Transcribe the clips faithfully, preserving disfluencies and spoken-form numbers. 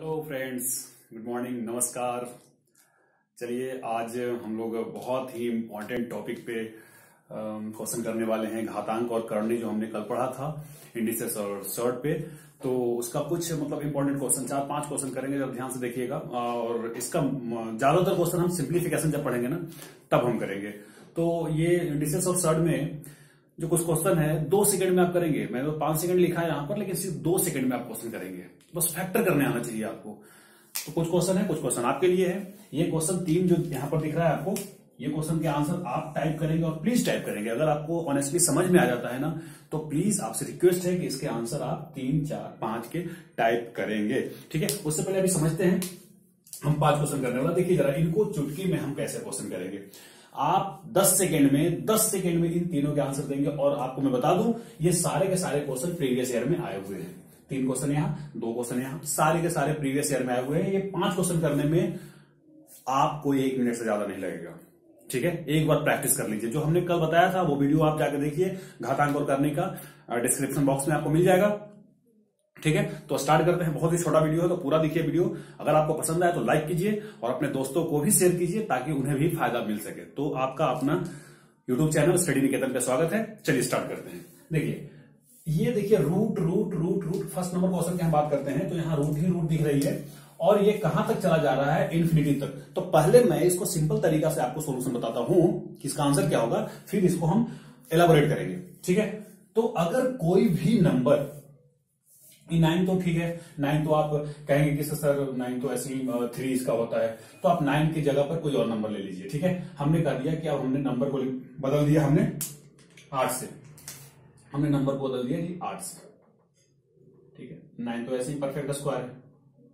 Hello friends, good morning, नमस्कार। चलिए आज हम लोग बहुत ही इम्पोर्टेंट टॉपिक पे क्वेश्चन करने वाले हैं। घातांक और करणी जो हमने कल पढ़ा था इंडिसेस और सर्ट पे, तो उसका कुछ मतलब इम्पोर्टेंट क्वेश्चन चार पांच क्वेश्चन करेंगे, जब ध्यान से देखिएगा। और इसका ज्यादातर क्वेश्चन हम सिंप्लीफिकेशन जब पढ़ेंगे ना तब हम करेंगे। तो ये इंडिसेस और सर्ट में जो कुछ क्वेश्चन है दो सेकंड में आप करेंगे। मैंने तो पांच सेकंड लिखा है यहाँ पर, लेकिन सिर्फ दो सेकंड में आप क्वेश्चन करेंगे। बस फैक्टर करने आना चाहिए आपको। तो कुछ क्वेश्चन है, कुछ क्वेश्चन आपके लिए है। ये क्वेश्चन तीन जो यहाँ पर दिख रहा है आपको, ये क्वेश्चन के आंसर आप टाइप करेंगे और प्लीज टाइप करेंगे। अगर आपको ऑनेस्टली समझ में आ जाता है ना तो प्लीज आपसे रिक्वेस्ट है कि इसके आंसर आप तीन चार पांच के टाइप करेंगे, ठीक है। उससे पहले अभी समझते हैं हम पांच क्वेश्चन करने वाला। देखिए जरा इनको चुटकी में हम कैसे क्वेश्चन करेंगे। आप दस सेकंड में दस सेकंड में इन तीनों के आंसर देंगे। और आपको मैं बता दूं, ये सारे के सारे क्वेश्चन प्रीवियस ईयर में आए हुए हैं। तीन क्वेश्चन यहां, दो क्वेश्चन यहां, सारे के सारे प्रीवियस ईयर में आए हुए हैं। ये पांच क्वेश्चन करने में आपको एक मिनट से ज्यादा नहीं लगेगा, ठीक है। एक बार प्रैक्टिस कर लीजिए। जो हमने कल बताया था वो वीडियो आप जाकर देखिए, घातांक और करने का डिस्क्रिप्शन बॉक्स में आपको मिल जाएगा, ठीक है। तो स्टार्ट करते हैं। बहुत ही छोटा वीडियो है तो पूरा देखिए वीडियो। अगर आपको पसंद आए तो लाइक कीजिए और अपने दोस्तों को भी शेयर कीजिए ताकि उन्हें भी फायदा मिल सके। तो आपका अपना यूट्यूब चैनल स्टडी निकेतन पे स्वागत है। चलिए स्टार्ट करते हैं। देखिए ये देखिए root root root root first number question की हम बात करते हैं तो यहाँ रूट ही रूट दिख रही है और ये कहां तक चला जा रहा है, इन्फिनिटी तक। तो पहले मैं इसको सिंपल तरीका से आपको सोल्यूशन बताता हूं कि इसका आंसर क्या होगा, फिर इसको हम एलाबोरेट करेंगे, ठीक है। तो अगर कोई भी नंबर, नाइन तो ठीक है, नाइन तो आप कहेंगे कि सर नाइन तो ऐसे ही थ्री इसका होता है, तो आप नाइन की जगह पर कोई और नंबर ले लीजिए, ठीक है। हमने कह दिया कि अब हमने नंबर को बदल दिया, हमने आठ से हमने नंबर को बदल दिया जी आठ से, ठीक है। नाइन तो ऐसे ही परफेक्ट स्क्वायर है,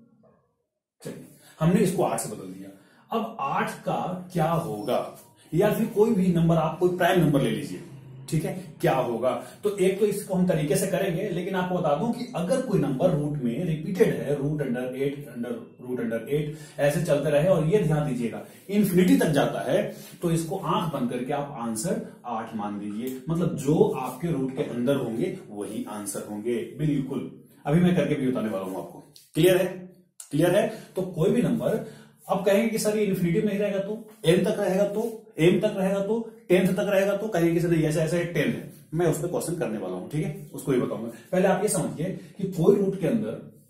चलिए हमने इसको आठ से बदल दिया। अब आठ का क्या होगा, या फिर कोई भी नंबर आप कोई प्राइम नंबर ले लीजिए, ठीक है, क्या होगा। तो एक तो इसको हम तरीके से करेंगे, लेकिन आपको बता दूं कि अगर कोई नंबर रूट में रिपीटेड है, root under eight under root under eight ऐसे चलते रहे और ये ध्यान दीजिएगा इन्फिनिटी तक जाता है, तो इसको आंख बंद करके आप आंसर आठ मान दीजिए। मतलब जो आपके रूट के अंदर होंगे वही आंसर होंगे, बिल्कुल। अभी मैं करके भी बताने वाला हूं आपको। क्लियर है, क्लियर है। तो कोई भी नंबर अब कहेंगे कि सर ये इन्फिनिटी में ही रहेगा तो एन तक रहेगा तो एम तक रहेगा तो टेंथ तक रहेगा तो कहेंगे कि सर ऐसा ऐसा टेन है। मैं उस पर क्वेश्चन करने वाला हूं, ठीक है, उसको ही बताऊंगा। पहले आप ये समझिए कि कोई रूट के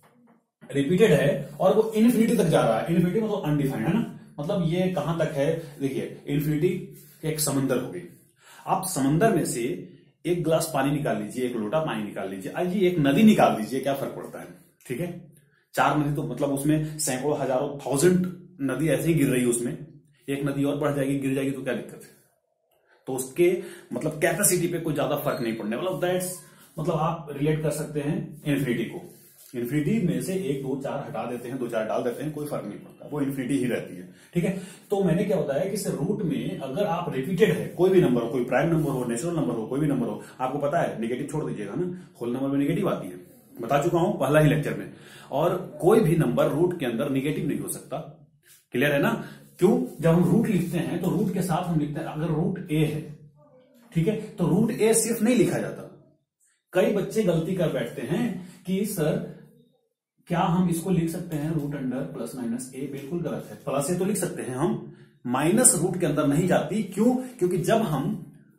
अंदर रिपीटेड है और वो इन्फिनिटी तक जा रहा है। इन्फिनिटी मतलब अनडिफाइंड है ना, मतलब ये कहां तक है। देखिए इन्फिनिटी एक समंदर होगी, आप समंदर में से एक गिलास पानी निकाल लीजिए, एक लोटा पानी निकाल लीजिए, आइए एक नदी निकाल दीजिए, क्या फर्क पड़ता है, ठीक है। चार नदी तो मतलब उसमें सैकड़ों हजारों थाउजेंड नदी ऐसे ही गिर रही है, उसमें एक नदी और बढ़ जाएगी, गिर जाएगी तो क्या दिक्कत है। तो उसके मतलब कैपेसिटी पे कोई ज्यादा फर्क नहीं पड़ने वाला। दैट्स मतलब आप रिलेट कर सकते हैं इन्फिनिटी को। इन्फिनिटी में से एक दो चार हटा देते हैं, दो चार डाल देते हैं, कोई फर्क नहीं पड़ता, वो इन्फिनिटी ही रहती है, ठीक है। तो मैंने क्या बताया कि इस रूट में अगर आप रिपीटेड है, कोई भी नंबर हो, कोई प्राइम नंबर हो, नेचुरल नंबर हो, कोई भी नंबर हो, आपको पता है नेगेटिव छोड़ दीजिएगा ना, होल नंबर में नेगेटिव आती है, बता चुका हूं पहला ही लेक्चर में। और कोई भी नंबर रूट के अंदर निगेटिव नहीं हो सकता। क्लियर है ना। क्यों, जब हम रूट लिखते हैं तो रूट के साथ हम लिखते हैं, अगर रूट ए है, ठीक है, तो रूट ए सिर्फ नहीं लिखा जाता। कई बच्चे गलती कर बैठते हैं कि सर क्या हम इसको लिख सकते हैं root under plus minus A. बिल्कुल गलत है, प्लस ए तो लिख सकते हैं हम, माइनस रूट के अंदर नहीं जाती। क्यों, क्योंकि जब हम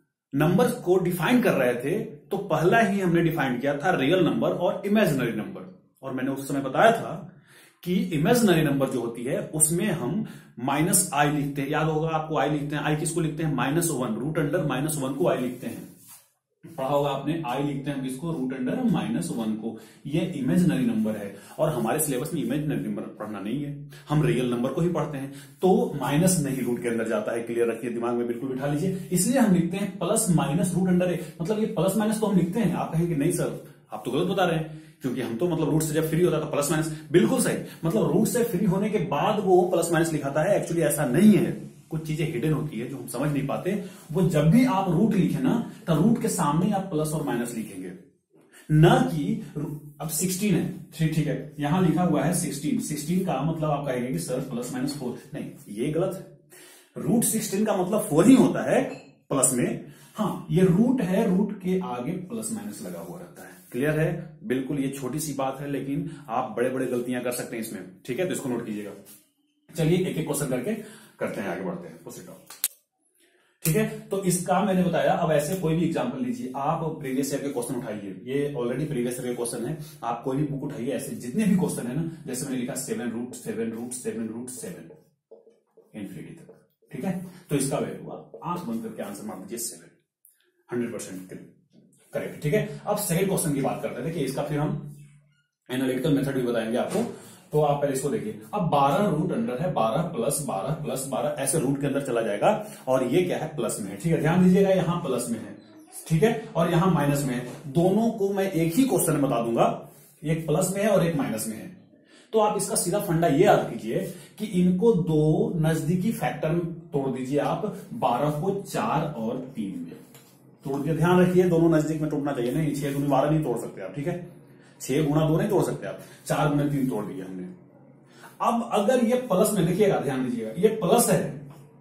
नंबर को डिफाइन कर रहे थे तो पहला ही हमने डिफाइन किया था रियल नंबर और इमेजिनरी नंबर। और मैंने उस समय बताया था कि इमेजिनरी नंबर जो होती है उसमें हम माइनस आई लिखते हैं, याद होगा आपको, आई लिखते हैं। आई किसको लिखते हैं, minus one, root under minus one को आई लिखते हैं, पढ़ा होगा आपने। आई लिखते हैं इसको रूट अंडर माइनस वन को। ये इमेजिनरी नंबर है और हमारे सिलेबस में इमेजिनरी नंबर पढ़ना नहीं है, हम रियल नंबर को ही पढ़ते हैं। तो माइनस नहीं रूट के अंदर जाता है, क्लियर रखिए, दिमाग में बिल्कुल बिठा लीजिए। इसलिए हम लिखते हैं plus minus root under A. मतलब ये प्लस माइनस तो हम लिखते हैं, आप कहेंगे नहीं सर आप तो गलत बता रहे हैं, क्योंकि हम तो मतलब रूट से जब फ्री होता है तो प्लस माइनस। बिल्कुल सही, मतलब रूट से फ्री होने के बाद वो प्लस माइनस लिखाता है। एक्चुअली ऐसा नहीं है, कुछ चीजें हिडन होती है जो हम समझ नहीं पाते। वो जब भी आप रूट लिखे ना तो रूट के सामने आप प्लस और माइनस लिखेंगे, ना कि अब सिक्सटीन है, ठीक है, यहां लिखा हुआ है सिक्सटीन। सिक्सटीन का मतलब आप कहेंगे कि सर प्लस माइनस फोर, नहीं ये गलत है। रूट सिक्सटीन का मतलब फोर ही होता है प्लस में। हाँ ये रूट है, रूट के आगे प्लस माइनस लगा हुआ रहता है, क्लियर है? बिल्कुल ये छोटी सी बात है, लेकिन आप बड़े बड़े गलतियां कर सकते हैं इसमें, ठीक है? तो इसको नोट कीजिएगा। चलिए एक एक क्वेश्चन करके करते हैं, आगे बढ़ते हैं। प्रोसीड। ठीक है, तो इसका मैंने बताया। अब ऐसे कोई भी एग्जांपल लीजिए, आप प्रीवियस ईयर के क्वेश्चन उठाइए, ये ऑलरेडी प्रीवियस ईयर के क्वेश्चन है। आप कोई भी बुक उठाइए, ऐसे जितने भी क्वेश्चन है ना, जैसे मैंने लिखा seven root seven root seven root seven infinity तक, ठीक है? तो इसका वैल्यू हुआ, आंख बंद करके आंसर मान दीजिए सेवन, हंड्रेड परसेंट करेक्ट, ठीक है? अब सेकंड क्वेश्चन की बात करते हैं कि इसका फिर हम एनालिटिकल मेथड भी बताएंगे आपको। तो आप पहले इसको देखिए, अब बारह रूट अंडर है, बारह प्लस बारह प्लस बारह ऐसे रूट के अंदर चला जाएगा, और ये क्या है, प्लस में है, ठीक है? ध्यान दीजिएगा, यहां प्लस में है, ठीक है, और यहां माइनस में है। दोनों को मैं एक ही क्वेश्चन में बता दूंगा, एक प्लस में है और एक माइनस में है। तो आप इसका सीधा फंडा ये याद कीजिए कि इनको दो नजदीकी फैक्टर में तोड़ दीजिए आप, बारह को चार और तीन में तोड़ दिया। ध्यान रखिए, दोनों नजदीक में तोड़ना चाहिए, नहीं छह दूनी बारह नहीं तोड़ सकते आप, ठीक है? छह गुणा दो नहीं तोड़ सकते आप, चार गुणा तीन तोड़ दिया हमने। अब अगर ये प्लस में, देखिएगा, ध्यान दीजिएगा, ये प्लस है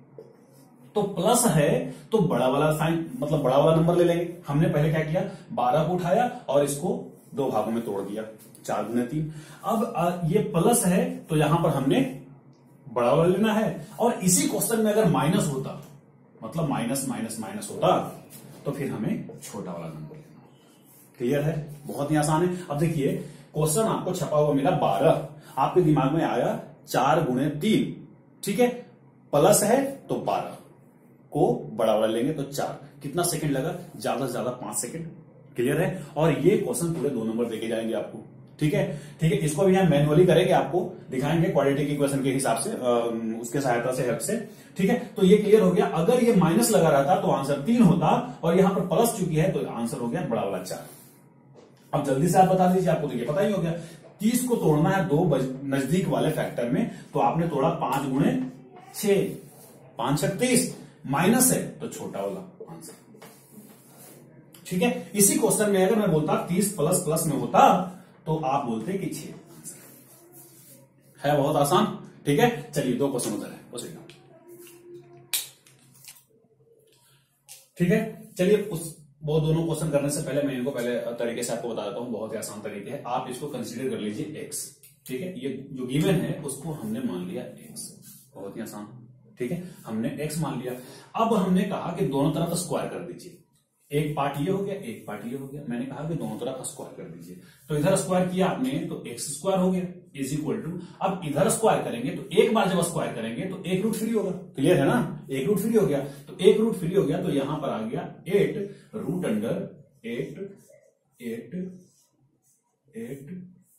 तो प्लस है तो बड़ा वाला साइन, मतलब बड़ा वाला नंबर ले लेंगे। हमने पहले क्या किया, बारह को उठाया और इसको दो भागों में तोड़ दिया, चार गुना तीन। अब ये प्लस है तो यहां पर हमने बड़ा वाला लेना है, और इसी क्वेश्चन में अगर माइनस होता, मतलब माइनस माइनस माइनस होता, तो फिर हमें छोटा वाला नंबर लेना। क्लियर है? बहुत ही आसान है। अब देखिए, क्वेश्चन आपको छपा हुआ मिला बारह, आपके दिमाग में आया चार गुणे तीन, ठीक है? प्लस है तो बारह को बड़ा वाला लेंगे तो चार, कितना सेकंड लगा, ज्यादा से ज्यादा पांच सेकंड। क्लियर है? और ये क्वेश्चन पूरे दो नंबर देके जाएंगे आपको, ठीक है? ठीक है, इसको भी हम मैनुअली करेंगे, आपको दिखाएंगे क्वाड्रेटिक इक्वेशन के हिसाब से, उसके सहायता से, हेल्प से, ठीक है? तो ये क्लियर हो गया। अगर ये माइनस लगा रहता तो आंसर तीन होता, और यहां पर प्लस चुकी है तो आंसर हो गया बड़ा वाला चार। अब जल्दी से आप बता दीजिए, आपको देखिए पता ही हो गया, तीस को तोड़ना है दो नजदीक वाले फैक्टर में, तो आपने तोड़ा पांच गुणे छह, पांच छत्तीस, माइनस है तो छोटा वाला आंसर, ठीक है? इसी क्वेश्चन में अगर मैं बोलता तीस प्लस प्लस में होता तो आप बोलते कि छह आंसर है। बहुत आसान, ठीक है? चलिए दो क्वेश्चन उधर है, उसी का, ठीक है? चलिए उस वो दोनों क्वेश्चन करने से पहले मैं इनको पहले तरीके से आपको बता देता हूं। बहुत ही आसान तरीके है, आप इसको कंसीडर कर लीजिए एक्स, ठीक है? ये जो गिवन है उसको हमने मान लिया एक्स, बहुत ही आसान, ठीक है? हमने एक्स मान लिया। अब हमने कहा कि दोनों तरफ स्क्वायर कर दीजिए, एक पार्ट ये हो गया, एक पार्ट ये हो गया। मैंने कहा कि दोनों तरफ स्क्वायर कर दीजिए, तो इधर स्क्वायर किया आपने तो एक्स स्क्वायर हो गया इज इक्वल टू, अब इधर स्क्वायर करेंगे तो एक बार जब स्क्वायर करेंगे तो एक रूट फ्री होगा, क्लियर है ना? एक रूट फ्री हो गया, तो एक रूट फ्री हो गया तो यहां पर आ गया eight root under eight eight eight,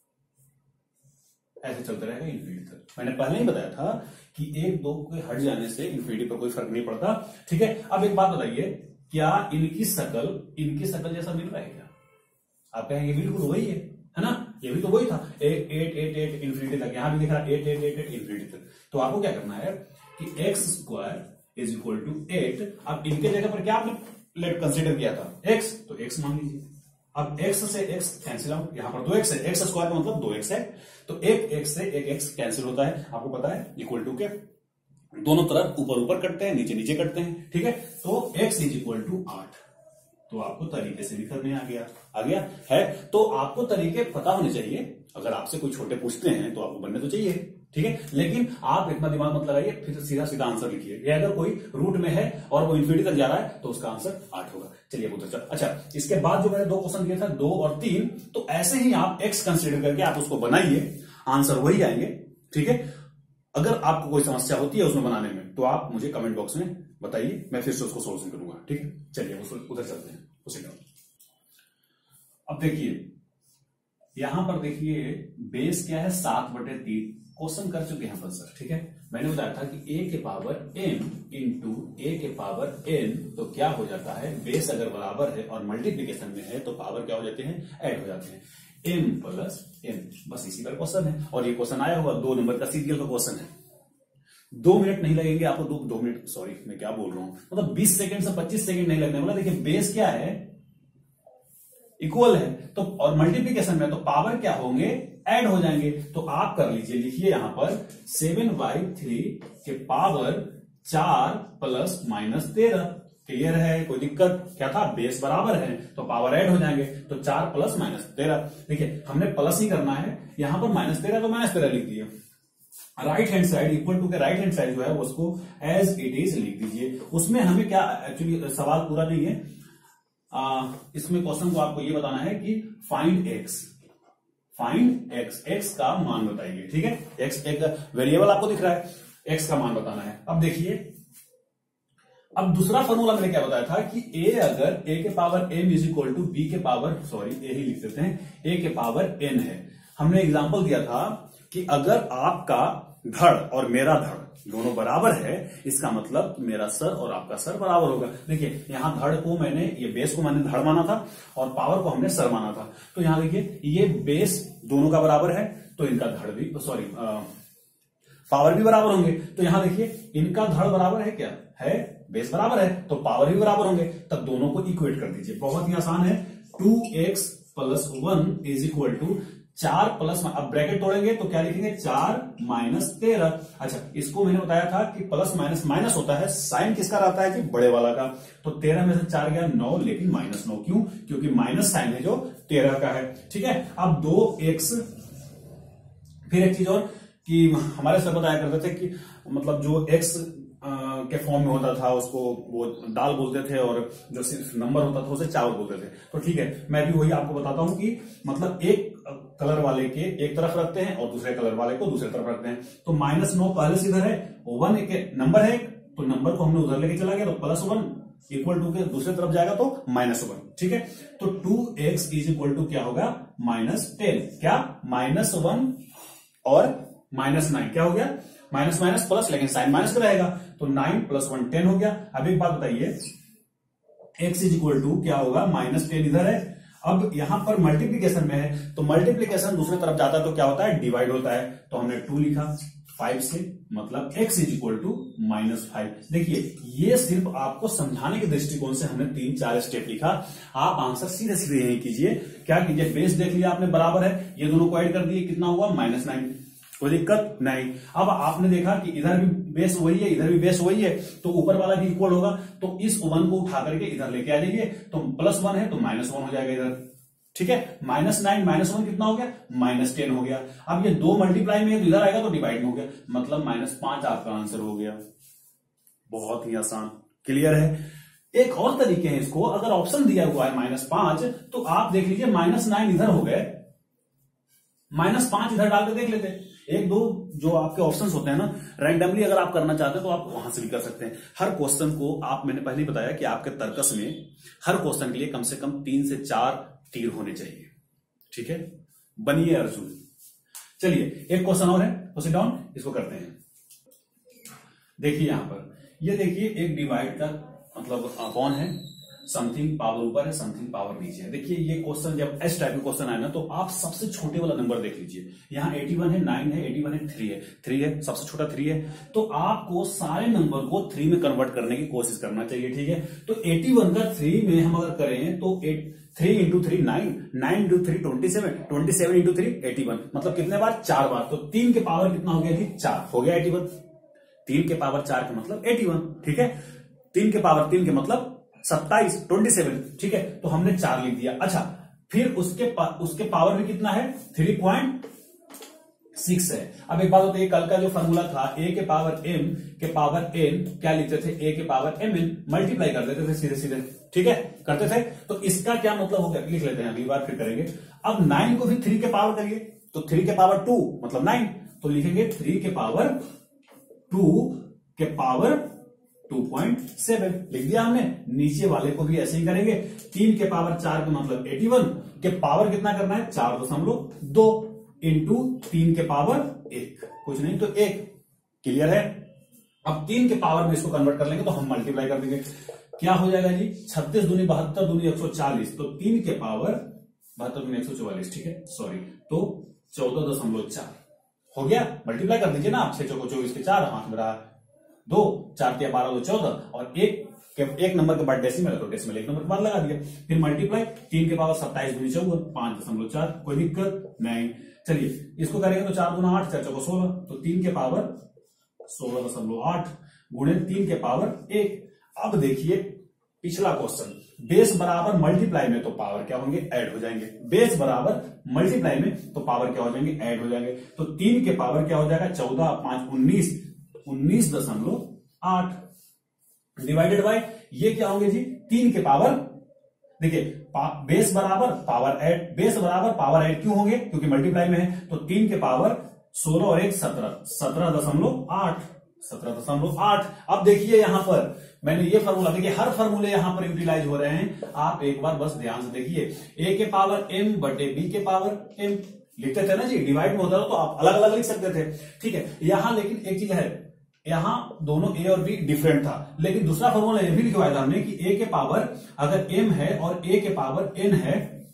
ऐसे चलता रहेगा इन्फिनिटी तक। मैंने पहले ही बताया था कि एक दो के हट जाने से इन्फिनिटी पर कोई फर्क नहीं पड़ता, ठीक है? अब एक बात बताइए, क्या इनकी शकल इनकी शकल जैसा मिल रहा है क्या? आप कहेंगे बिल्कुल वही है, है ना? ये भी तो वही था, eight eight eight eight infinity तक, यहां भी दिख रहा है eight eight eight eight infinity तक। तो आपको क्या करना है कि x square is equal to eight, अब इनके जगह पर क्या आपने लेट कंसीडर किया था, एक्स, तो एक्स मान लीजिए। अब x से x कैंसिल आउट, यहां पर दो एक्स है, एक्स स्क्वायर का मतलब दो एक्स है, तो एक x से एक x कैंसिल होता है, आपको पता है, इक्वल टू क्या, दोनों तरफ ऊपर ऊपर कटते हैं, नीचे नीचे कटते हैं, ठीक है? तो x इज इक्वल टू आठ, तो आपको तरीके से भी करने आ गया आ गया है। तो आपको तरीके पता होने चाहिए, अगर आपसे कोई छोटे पूछते हैं तो आपको बनने तो चाहिए, ठीक है? लेकिन आप इतना दिमाग मत लगाइए, फिर सीधा सीधा आंसर लिखिए। ये अगर कोई रूट में है और वो इन्फिनिटी तक जा रहा है तो उसका आंसर आठ होगा। चलिए उधर चल। अच्छा, इसके बाद जो मैंने दो क्वेश्चन दिया था, दो और तीन, तो ऐसे ही आप एक्स कंसिडर करके आप उसको बनाइए, आंसर वही आएंगे, ठीक है? अगर आपको कोई समस्या होती है उसमें बनाने में तो आप मुझे कमेंट बॉक्स में बताइए, मैं फिर से उसको सोल्यूशन करूंगा, ठीक है? चलिए उधर चलते हैं, उसी का। अब देखिए यहां पर देखिए बेस क्या है, सात बटे तीन, क्वेश्चन कर चुके हैं अपन सर, ठीक है? मैंने बताया था कि a के पावर m इंटू ए के पावर n, तो क्या हो जाता है, बेस अगर बराबर है और मल्टीप्लीकेशन में है तो पावर क्या हो जाते हैं, ऐड हो जाते हैं, m प्लस n, बस इसी पर क्वेश्चन है। और ये क्वेश्चन आया हुआ दो नंबर का सीरियल का क्वेश्चन है, दो मिनट नहीं लगेंगे आपको, दो दो मिनट सॉरी मैं क्या बोल रहा हूं, मतलब बीस सेकंड से पच्चीस सेकंड नहीं लगने वाला। देखिए बेस क्या है, इक्वल है, तो और मल्टीप्लीकेशन में तो पावर क्या होंगे, ऐड हो जाएंगे। तो आप कर लीजिए, लिखिए यहां पर सेवन बाई थ्री के पावर चार प्लस माइनस तेरह, क्लियर है? कोई दिक्कत? क्या था, बेस बराबर है तो पावर ऐड हो जाएंगे, तो चार प्लस माइनस तेरह। देखिए हमने प्लस ही करना है, यहां पर माइनस तेरह तो माइनस तेरह लिख दिए। Right hand side equal to के राइट हैंड साइड जो है उसको एज इट इज लिख दीजिए। उसमें हमें क्या, एक्चुअली सवाल पूरा नहीं है, आ, इसमें क्वेश्चन को आपको ये बताना है कि find x, find x, x का मान बताइए। ठीक है, एक्स एक वेरिएबल आपको दिख रहा है, एक्स का मान बताना है। अब देखिए, अब दूसरा फॉर्मूला मैंने क्या बताया था कि ए अगर ए के power M is equal to B के पावर, सॉरी ए ही लिख देते हैं, ए के पावर एन है। हमने एग्जांपल दिया था कि अगर आपका धड़ और मेरा धड़ दोनों बराबर है, इसका मतलब मेरा सर और आपका सर बराबर होगा। देखिए यहां धड़ को मैंने, ये बेस को मैंने धड़ माना था और पावर को हमने सर माना था। तो यहां देखिए ये बेस दोनों का बराबर है तो इनका धड़ भी, सॉरी पावर भी बराबर होंगे। तो यहां देखिए इनका धड़ बराबर है, क्या है, बेस बराबर है तो पावर भी बराबर होंगे, तब दोनों को इक्वेट कर दीजिए। बहुत ही आसान है, two x plus one is equal to चार प्लस, अब ब्रैकेट तोड़ेंगे तो क्या लिखेंगे, चार माइनस तेरह। अच्छा, इसको मैंने बताया था कि प्लस माइनस माइनस होता है, साइन किसका रहता है कि बड़े वाला का। तो तेरह में से चार गया नौ, लेकिन माइनस नौ क्यों, क्योंकि माइनस साइन है जो तेरह का है। ठीक है, अब दो एक्स, फिर एक चीज और कि हमारे सर बताया करते थे कि मतलब जो एक्स के फॉर्म में होता था उसको वो दाल बोलते थे और जो सिर्फ नंबर होता था उसे चावल बोलते थे। तो ठीक है, मैं भी वही आपको बताता हूं कि मतलब एक कलर वाले के एक तरफ रखते हैं और दूसरे कलर वाले को दूसरे तरफ रखते हैं। तो माइनस नौ पहले से इधर है, वन एक नंबर है तो नंबर को हमने उधर लेके चला गया, तो प्लस वन इक्वल टू के दूसरे तरफ जाएगा तो माइनस वन। ठीक है, तो two x is equal to क्या होगा, माइनस टेन। क्या, माइनस वन और माइनस नाइन क्या हो गया, माइनस माइनस प्लस, लेकिन साइन माइनस का रहेगा, तो नाइन प्लस वन टेन हो गया। अब एक बात बताइए, एक्स इज इक्वल टू क्या होगा, माइनस टेन इधर है। अब यहां पर मल्टीप्लीकेशन में है तो मल्टीप्लीकेशन दूसरे तरफ जाता है तो क्या होता है, डिवाइड होता है। तो हमने टू लिखा फाइव से, मतलब x is equal to minus five. देखिए ये सिर्फ आपको समझाने के दृष्टिकोण से हमने तीन चार स्टेप लिखा, आप आंसर सीधे सीधे यही कीजिए। क्या कीजिए, बेस देख लिया आपने बराबर है, ये दोनों को ऐड कर दिए, कितना हुआ, माइनस नाइन, कोई दिक्कत नहीं। अब आपने देखा कि इधर भी बेस वही है, इधर भी बेस वही है, तो ऊपर वाला भी इक्वल होगा, तो इस वन को उठा करके इधर लेके आ जाइए, तो प्लस वन है तो माइनस वन हो जाएगा इधर। ठीक है, माइनस नाइन माइनस वन कितना हो गया, माइनस टेन हो गया। अब ये दो मल्टीप्लाई में इधर आएगा तो डिवाइड में हो गया, मतलब माइनस पांच आपका आंसर हो गया। बहुत ही आसान, क्लियर है। एक और तरीके हैं इसको, अगर ऑप्शन दिया हुआ है माइनस पांच तो आप देख लीजिए माइनस नाइन इधर हो गए, माइनस पांच इधर डाल के देख लेते हैं। एक दो जो आपके ऑप्शंस होते हैं ना, रैंडमली अगर आप करना चाहते हैं तो आप वहां से भी कर सकते हैं। हर क्वेश्चन को आप, मैंने पहले ही बताया कि आपके तर्कस में हर क्वेश्चन के लिए कम से कम तीन से चार तीर होने चाहिए। ठीक है, बनिए अर्जुन। चलिए एक क्वेश्चन और है, तो सिट डाउन, इसको करते हैं। देखिए यहां पर, ये देखिए एक डिवाइड का मतलब अपॉन है, समथिंग पावर ऊपर है, समथिंग पावर नीचे है। देखिए ये क्वेश्चन जब इस टाइप का क्वेश्चन आए ना तो आप सबसे छोटे वाला नंबर देख लीजिए। यहाँ इक्यासी है, नाइन है, इक्यासी है, थ्री है, थ्री है, सबसे छोटा थ्री है। तो आपको सारे नंबर को थ्री में कन्वर्ट करने की कोशिश करना चाहिए। ठीक है, तो इक्यासी का थ्री में हम अगर करें तो eight three into three nine, nine into three twenty seven, twenty seven into three eighty one, मतलब कितने बार, चार बार। तो तीन के पावर कितना हो गया जी, चार हो गया एटी वन। तीन के पावर चार का मतलब एटी वन। ठीक है, तीन के पावर तीन के मतलब सत्ताईस, ट्वेंटी सेवन। ठीक है, तो हमने चार लिख दिया। अच्छा, फिर उसके पा, उसके पावर में कितना है, थ्री पॉइंट सिक्स है। अब एक बात होती है, कल का जो फॉर्मूला था ए के पावर एम के पावर एन, क्या लिखते थे, ए के पावर एम एन, मल्टीप्लाई कर देते थे सीधे सीधे। ठीक है, करते थे। तो इसका क्या मतलब हो गया, लिख लेते हैं, अगली बार फिर करेंगे। अब नाइन को भी थ्री के पावर करिए, तो थ्री के पावर टू मतलब नाइन, तो लिखेंगे थ्री के पावर टू के पावर टू पॉइंट सेवन, लिख दिया हमने। नीचे वाले को भी ऐसे ही करेंगे, तीन के पावर चार का मतलब इक्यासी के पावर कितना करना है, चार दशमलव दो इंटू तीन के पावर एक, कुछ नहीं तो एक। क्लियर है। अब तीन के पावर में इसको कन्वर्ट कर लेंगे तो हम मल्टीप्लाई कर देंगे, क्या हो जाएगा जी, छत्तीस दूनी बहत्तर दूनी एक सौ चालीस, तो तीन के पावर बहत्तर दूनी एक सौ चौवालीस। ठीक है, सॉरी, तो चौदह दशमलव चार हो गया। मल्टीप्लाई कर दीजिए ना, आप छह चौको चौबीस के चार, हाथ में रहा दो, चार के बारह दो चौदह, और एक के एक नंबर के बाद डेसिमल है तो डेसिमल एक नंबर के बाद लगा दिया। फिर मल्टीप्लाई, तीन के पावर सत्ताईस दूनी चौवन, पांच दशमलव चार, कोई दिक्कत नहीं। चलिए इसको करेंगे तो चार गुना आठ, चार चौको सोलह, तो तीन के पावर सोलह दशमलव आठ गुणे तीन के पावर एक। अब देखिए पिछला क्वेश्चन, बेस बराबर मल्टीप्लाई में तो पावर क्या होंगे, ऐड हो जाएंगे। बेस बराबर मल्टीप्लाई में तो पावर क्या हो जाएंगे, ऐड हो जाएंगे। तो तीन के पावर क्या हो जाएगा, चौदह पांच उन्नीस, उन्नीस दशमलव आठ डिवाइडेड बाय ये क्या होंगे जी, तीन के पावर, देखिए बेस बराबर पावर ऐड, बेस बराबर पावर ऐड क्यों होंगे, क्योंकि मल्टीप्लाई में है। तो तीन के पावर सोलह और एक सत्रह, सत्रह दशमलव आठ, सत्रह दशमलव आठ। अब देखिए यहां पर मैंने ये फॉर्मूला, देखिए हर फॉर्मूले यहां पर यूटिलाइज हो रहे हैं, आप एक बार बस ध्यान से देखिए। ए के पावर एम बटे बी के पावर एम लिखते थे ना जी, डिवाइड में होता था तो आप अलग अलग लिख सकते थे, ठीक है। यहां लेकिन एक चीज है, यहां दोनों ए और बी डिफरेंट था, लेकिन दूसरा फॉर्मूला ये भी लिखवाया था हमने कि ए के पावर अगर एम है और ए के पावर एन है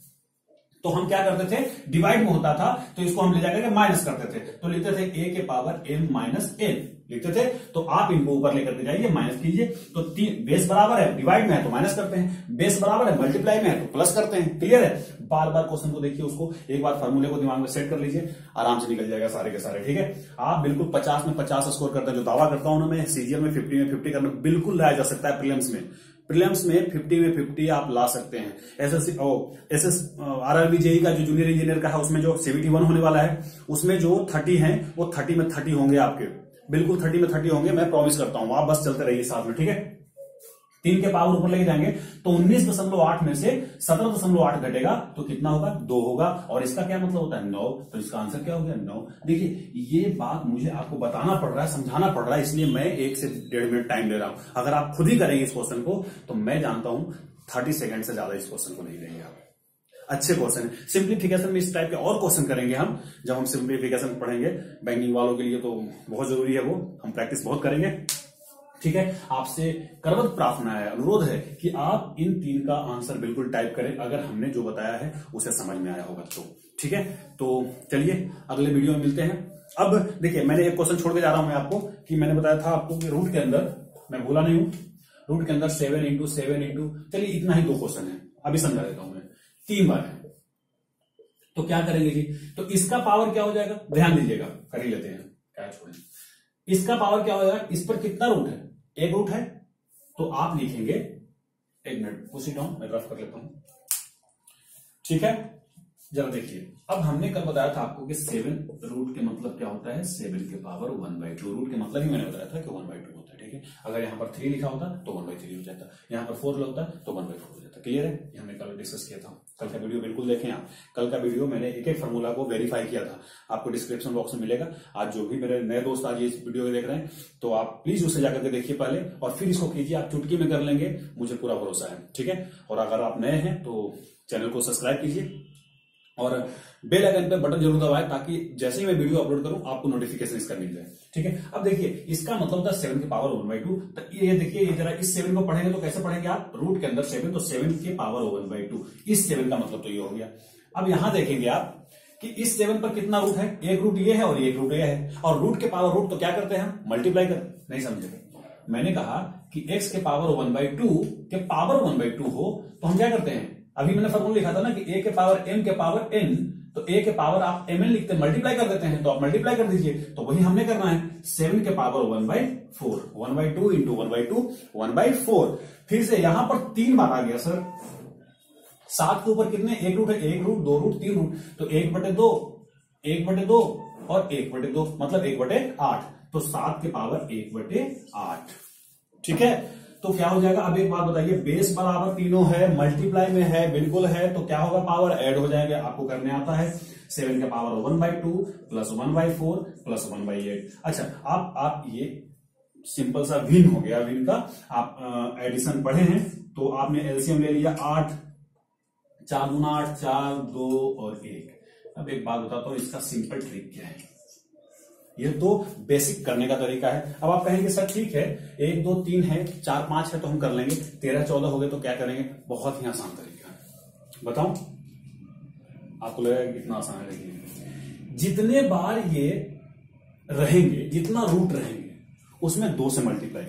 तो हम क्या करते थे, डिवाइड में होता था तो इसको हम ले जाकर माइनस करते थे, तो लिखते थे ए के पावर एम माइनस एन लिखते थे। तो आप इनको ऊपर लेकर के जाइए, माइनस कीजिए, तो तीन बेस बराबर है, डिवाइड में है तो माइनस करते हैं, बेस बराबर है मल्टीप्लाई में है तो प्लस करते हैं। क्लियर है, बार बार क्वेश्चन को देखिए, उसको एक बार फॉर्मूले को दिमाग में सेट कर लीजिए, आराम से निकल जाएगा सारे के सारे, ठीक है। आप बिल्कुल पचास में पचास स्कोर करते हैं, जो दावा करता हूं ना मैं, सीजीएल में फिफ्टी में फिफ्टी करना बिल्कुल लाया जा सकता है। प्रीलिम्स में प्रीलिम्स में फिफ्टी में फिफ्टी आप ला सकते हैं। एसएससी ओ एसएस आरआरबी जेई का जो जूनियर इंजीनियर का है उसमें जो सेवेंटी वन होने वाला है, उसमें जो थर्टी है वो थर्टी में थर्टी होंगे आपके, बिल्कुल थर्टी में थर्टी होंगे, मैं प्रॉमिस करता हूं। आप बस चलते रहिए साथ में, ठीक है। तीन के पावर ऊपर लेके जाएंगे तो उन्नीस दशमलव आठ में से सत्रह दशमलव आठ घटेगा तो कितना होगा, दो होगा, और इसका क्या मतलब होता है, नौ। तो इसका आंसर क्या हो गया, नौ। देखिए ये बात मुझे आपको बताना पड़ रहा है, समझाना पड़ रहा है, इसलिए मैं एक से डेढ़ मिनट टाइम ले रहा हूं। अगर आप खुद ही करेंगे इस क्वेश्चन को तो मैं जानता हूं थर्टी सेकेंड से ज्यादा इस क्वेश्चन को नहीं देंगे आप। अच्छे क्वेश्चन है, सिंप्लीफिकेशन में इस टाइप के और क्वेश्चन करेंगे हम, जब हम सिंप्लीफिकेशन पढ़ेंगे बैंकिंग वालों के लिए तो बहुत जरूरी है, वो हम प्रैक्टिस बहुत करेंगे, ठीक है। आपसे करवत प्रार्थना है, अनुरोध है कि आप इन तीन का आंसर बिल्कुल टाइप करें अगर हमने जो बताया है उसे समझ में आया होगा तो, ठीक है। तो चलिए अगले वीडियो में मिलते हैं। अब देखिए मैंने एक क्वेश्चन छोड़ के जा रहा हूं मैं आपको, कि मैंने बताया था आपको कि रूट के अंदर, मैं भूला नहीं हूं, रूट के अंदर सेवन इंटू सेवन इंटू, चलिए इतना ही दो क्वेश्चन है, अभी समझा देता हूं मैं, तीन बार है तो क्या करेंगे जी, तो इसका पावर क्या हो जाएगा, ध्यान दीजिएगा, कर ही लेते हैं, क्या छोड़ें। इसका पावर क्या हो जाएगा, इस पर कितना रूट है, एक रूट है, तो आप लिखेंगे, एक मिनट उसी डाउन मैं रफ कर लेता हूं, ठीक है। जरा देखिए, अब हमने कल बताया था आपको कि सेवन रूट के मतलब क्या होता है, सेवन के power one by two, root के मतलब ही मैंने बताया था कि वन बाई टू होता है, ठीक है। अगर यहां पर थ्री लिखा होता तो वन बाई थ्री हो जाता, यहां पर फोर होता तो वन बाई फोर हो जाता। क्लियर है, ये हमने कल डिस्कस किया था। कल का वीडियो बिल्कुल देखें आप, कल का वीडियो मैंने एक एक फॉर्मूला को वेरीफाई किया था, आपको डिस्क्रिप्शन बॉक्स में मिलेगा। आज जो भी मेरे नए दोस्त आज इस वीडियो को देख रहे हैं तो आप प्लीज उसे जाकर के देखिए पहले, और फिर इसको कीजिए, आप चुटकी में कर लेंगे, मुझे पूरा भरोसा है, ठीक है। और अगर आप नए हैं तो चैनल को सब्सक्राइब कीजिए और बेल आइकन पे बटन जरूर दबाएं, ताकि जैसे ही मैं वीडियो अपलोड करूं आपको नोटिफिकेशन इसका मिल जाए, ठीक है। अब देखिए इसका मतलब होता है सेवन के पावर वन बाई टू, तो ये देखिए ये जरा इस सेवन को पढ़ेंगे तो कैसे पढ़ेंगे आप, रूट के अंदर सेवन, तो सेवन के पावर वन बाई टू, इस सेवन का मतलब तो ये हो गया। अब यहां देखेंगे आप कि इस सेवन पर कितना रूट है, एक रूट ये है और एक रूट ये है, और रूट के पावर रूट तो क्या करते हैं हम, मल्टीप्लाई कर, नहीं समझे। मैंने कहा कि एक्स के पावर वन बाई टू के पावर वन बाई टू हो तो हम क्या करते हैं, अभी मैंने फॉर्मूला लिखा था ना कि ए के पावर एम के पावर एन, तो ए के पावर आप एम एन लिखते हैं, मल्टीप्लाई कर देते हैं, तो आप मल्टीप्लाई कर दीजिए, तो वही हमने करना है। सेवन के power one by four, one by two into one by two, one by four. फिर से यहां पर तीन बार आ गया सर, सात के ऊपर कितने, एक रूट है, एक रूट, दो रूट, तीन रूट, तो एक बटे दो, एक बटे दो और एक बटे दो, मतलब एक बटे आठ, तो सात के पावर एक बटे आठ, ठीक है। तो क्या हो जाएगा, अब एक बात बताइए, बेस बराबर तीनों है, मल्टीप्लाई में है, बिल्कुल है, तो क्या होगा, पावर ऐड हो जाएगा, आपको करने आता है। सेवन के power one by two plus one by four plus one by eight. अच्छा आप आप ये सिंपल सा विन हो गया, विन का आप एडिशन पढ़े हैं तो आपने एलसीएम ले लिया, आठ, चार गुना आठ, चार, दो और एक। अब एक बात बताता हूं, इसका सिंपल ट्रिक क्या है, ये तो बेसिक करने का तरीका है। अब आप कहेंगे सर ठीक है, एक दो तीन है, चार पांच है तो हम कर लेंगे, तेरह चौदह हो गए तो क्या करेंगे, बहुत ही आसान तरीका है, बताओ आपको लगेगा कितना आसान है। देखिए जितने बार ये रहेंगे, जितना रूट रहेंगे उसमें दो से मल्टीप्लाई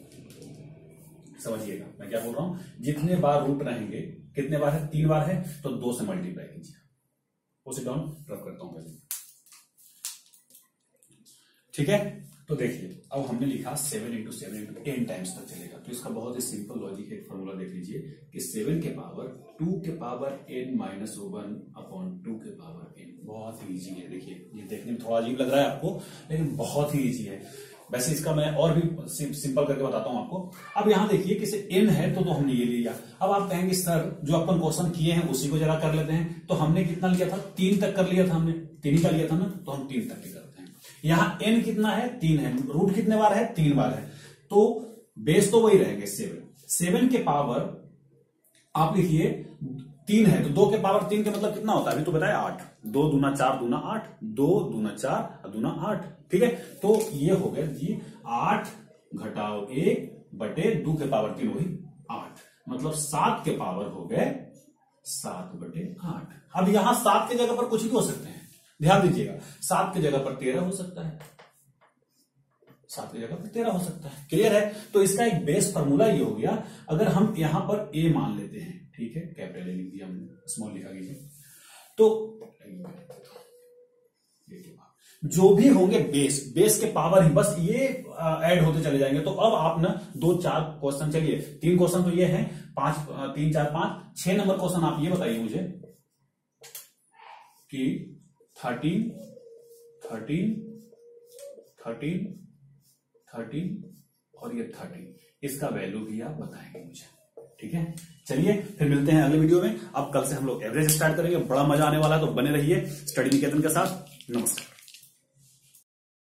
कीजिए, समझिएगा मैं क्या बोल रहा हूं, जितने बार रूट रहेंगे, कितने बार है, तीन बार है, तो दो से मल्टीप्लाई कीजिए। उसे डाउन रफ करता हूं पहले, ठीक है। तो तो देखिए अब हमने लिखा seven into seven into N times तक चलेगा, तो इसका बहुत ही सिंपल लॉजिक है, फॉर्मूला देख लीजिए कि सेवन के पावर टू के power N minus one upon two के पावर एन। बहुत ही इजी है, देखिए ये देखने में थोड़ा अजीब लग रहा है आपको, लेकिन बहुत ही इजी है। वैसे इसका मैं और भी सिंपल करके बताता हूं आपको। अब यहां देखिए कि एन है तो, तो हमने ये लिया। अब आप कहेंगे सर जो अपन क्वेश्चन किए हैं उसी को जरा कर लेते हैं, तो हमने कितना लिया था, तीन तक कर लिया था, हमने तीन का लिया था ना, तो हम तीन तक ही करते हैं। यहाँ एन कितना है, तीन है, रूट कितने बार है, तीन बार है, तो बेस तो वही रहेंगे सेवन। सेवन के पावर आप लिखिए तीन है, तो दो के पावर तीन के मतलब कितना होता है, अभी तो बताया आठ, दो दूना चार दूना आठ, दो दूना चार दूना आठ, ठीक है। तो ये हो गया जी आठ घटाओ एक बटे दो के पावर तीन वही आठ, मतलब सात के पावर हो गए सात बटे आठ। अब यहां सात की जगह पर कुछ भी हो सकते हैं, ध्यान दीजिएगा, सात की जगह पर तेरह हो सकता है, सात की जगह पर तेरह हो सकता है, क्लियर है। तो इसका एक बेस फॉर्मूला ये हो गया, अगर हम यहां पर ए मान लेते हैं, ठीक है, कैपिटल ए लिख दिया हमने, स्मॉल लिखा कीजिए, तो जो भी होंगे बेस, बेस के पावर ही बस ये ऐड होते चले जाएंगे। तो अब आप ना दो चार क्वेश्चन, चलिए तीन क्वेश्चन तो ये हैं, पांच तीन चार पांच छह नंबर क्वेश्चन आप ये बताइए मुझे कि थर्टीन थर्टीन थर्टीन थर्टीन और ये थर्टीन, इसका वैल्यू भी आप बताएंगे मुझे, ठीक है। चलिए फिर मिलते हैं अगले वीडियो में। अब कल से हम लोग एवरेज स्टार्ट करेंगे, बड़ा मजा आने वाला है, तो बने रहिए स्टडी निकेतन के साथ। नमस्कार।